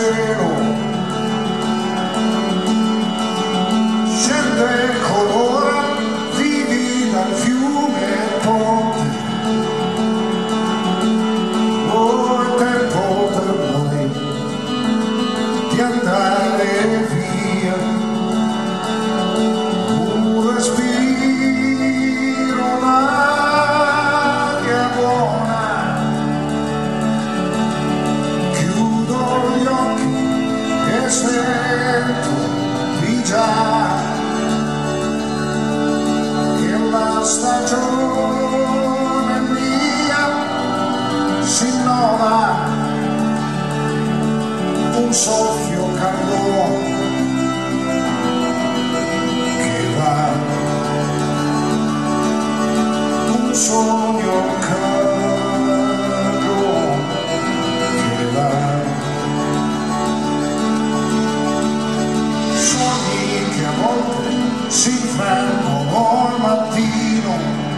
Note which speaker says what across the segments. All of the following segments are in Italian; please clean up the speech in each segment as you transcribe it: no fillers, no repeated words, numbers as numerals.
Speaker 1: cielo scende, colora, vivi dal fiume e ponte. Oh, è tempo per noi di andare via, un respiro, un'aria buona. Chiudo gli occhi e sento di già che la stagione mia si innova, un soffio caldo che va, un sogno caldo che va. Sogni che a volte si fermano al mattino,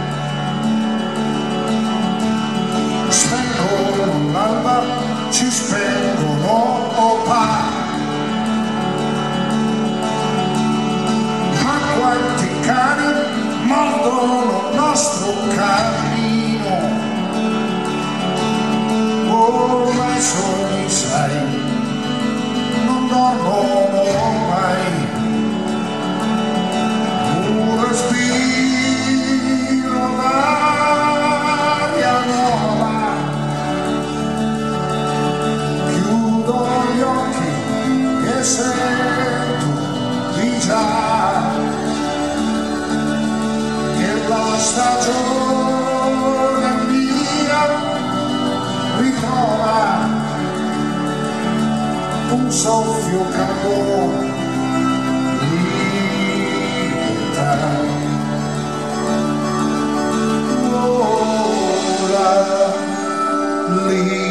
Speaker 1: spengono l'alba, ci spengono opà. Ma quanti cani mordono il nostro cammino? Oh, ma i sogni, sai, non dormono mai. Un respiro d'aria nuova. Chiudo gli occhi e sento di già che la stagione mia ritrova un soffio caldo, libertà. Ora